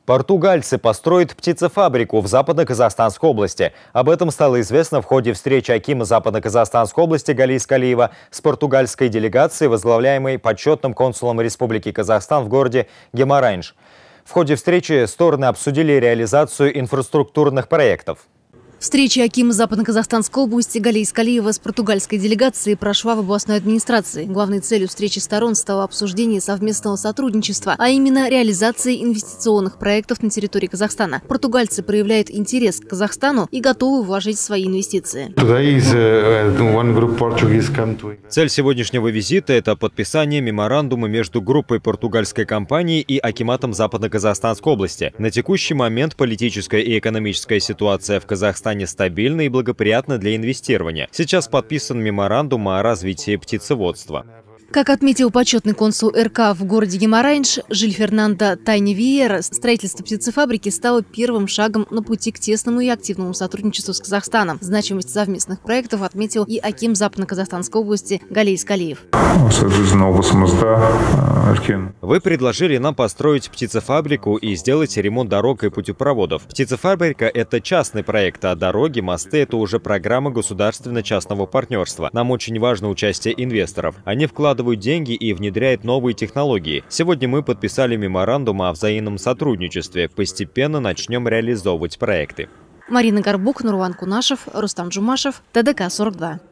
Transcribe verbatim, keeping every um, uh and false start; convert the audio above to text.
Португальцы построят птицефабрику в Западно-Казахстанской области. Об этом стало известно в ходе встречи акима Западно-Казахстанской области Гали Искалиева с португальской делегацией, возглавляемой почетным консулом Республики Казахстан в городе Гемарайнш. В ходе встречи стороны обсудили реализацию инфраструктурных проектов. Встреча акима Западно-Казахстанской области Гали Искалиева с португальской делегацией прошла в областной администрации. Главной целью встречи сторон стало обсуждение совместного сотрудничества, а именно реализации инвестиционных проектов на территории Казахстана. Португальцы проявляют интерес к Казахстану и готовы вложить свои инвестиции. Цель сегодняшнего визита – это подписание меморандума между группой португальской компании и акиматом Западно-Казахстанской области. На текущий момент политическая и экономическая ситуация в Казахстане стабильна и благоприятна для инвестирования. Сейчас подписан меморандум о развитии птицеводства. Как отметил почетный консул РК в городе Гемарайнш Жиль Фернандо Тайни-Виера, строительство птицефабрики стало первым шагом на пути к тесному и активному сотрудничеству с Казахстаном. Значимость совместных проектов отметил и аким Западно-Казахстанской области Гали Искалиев. Вы предложили нам построить птицефабрику и сделать ремонт дорог и путепроводов. Птицефабрика – это частный проект, а дороги, мосты – это уже программа государственно-частного партнерства. Нам очень важно участие инвесторов. Они вкладывают деньги и внедряет новые технологии. Сегодня мы подписали меморандум о взаимном сотрудничестве. Постепенно начнем реализовывать проекты. Марина Горбук, Нурлан Кунашев, Рустам Джумашев, ТДК сорок два.